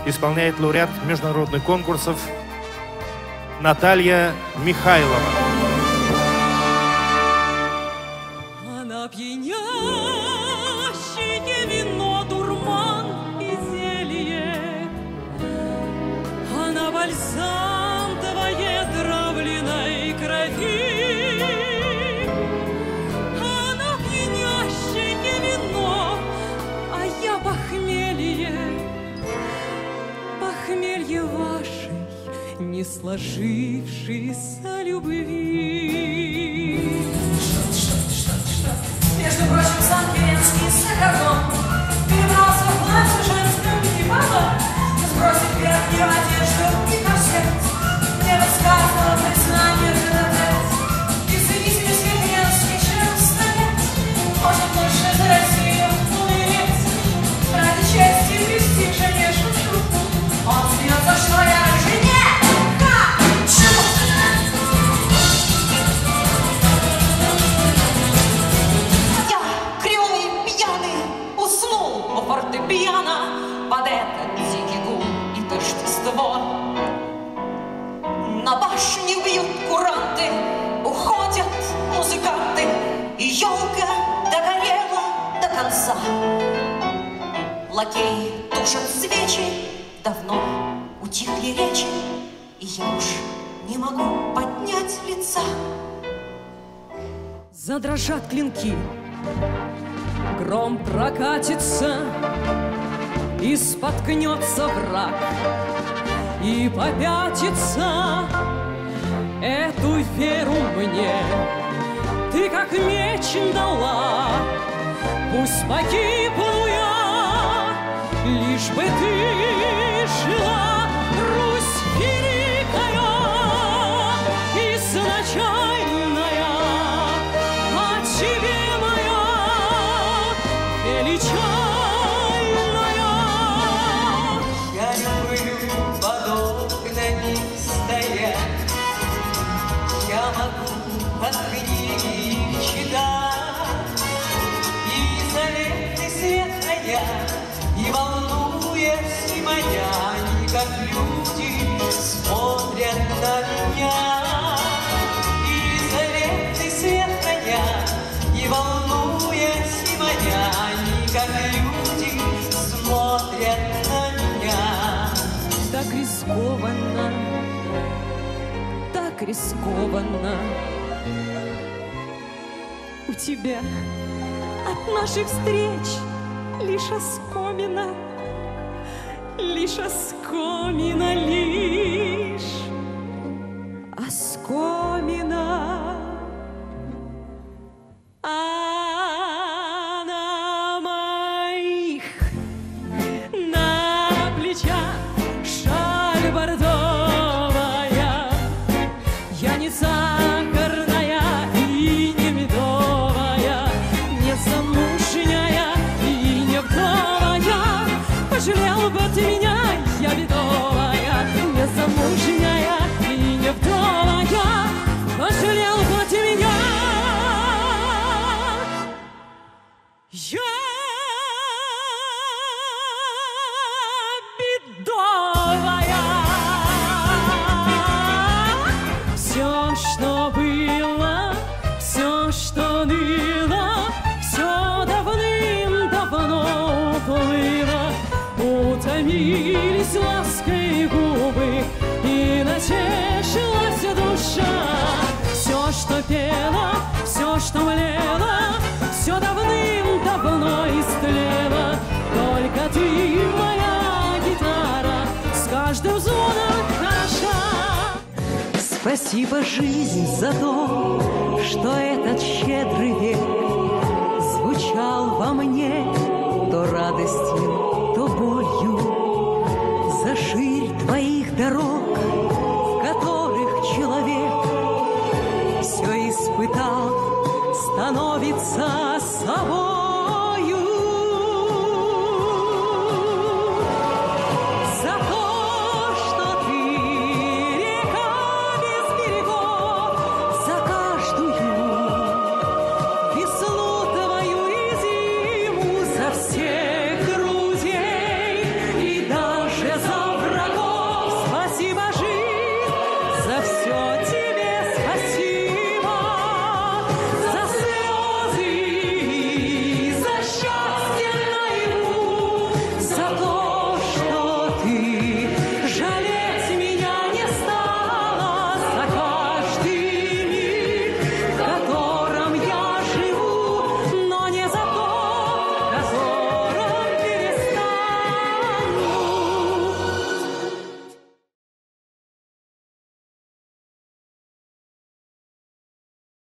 исполняет лауреат международных конкурсов Наталья Михайлова. Она пьянящее вино, дурман и зелье, она бальзам твоей травленной крови. Она пьянящее вино, а я похмелье, похмелье вашей не сложившейся любви. Между прочим, сам Керенский с сахаром перебрался в платье женском диваном, сбросить верхнюю одежду и корсет. Мне рассказывало признание Женадет. Независимость Керенский жил 100 лет. Может, лучше за Россию умереть. Ради чести престижа не шучу. Он смеется, что я жене хочу. Фортепиано под этот дикий гул и торжество. На башне бьют куранты, уходят музыканты, и елка догорела до конца. Лакеи тушат свечи, давно утихли речи, и я уж не могу поднять лица. Задрожат клинки, гром прокатится, и споткнется враг, и попятится. Эту веру мне ты как меч дала. Пусть погибну я, лишь бы ты жила, Русь великая, изначальная, о тебе моя величайшая. Я люблю под окнами стоять, я могу от книги читать, и заветный свет роять, и волнуясь и маня, как люди смотрят на меня. И заветный свет роять, и волнуясь и маня, как люди смотрят на меня. Так рискованно, так рискованно. У тебя от наших встреч лишь оскомина, лишь оскомина, лишь оскомина. А на моих, на плечах шаль бордовая. Я не сахарная и не медовая, не замужняя и не вдовая. Пожалел бы ты меня, я бедовая, не замужняя и не вдовая. Пожалел бы ты меня. Я бедовая. Все, что было, все, что ныло, все давным-давно уплыло. Утомились лаской губы, и натешилась душа. Все, что пело, все, что млело, все давным-давно истлело. Только ты, моя гитара, с каждым звоном хороша. Спасибо, жизнь, за то, что этот щедрый век звучал во мне то радостью,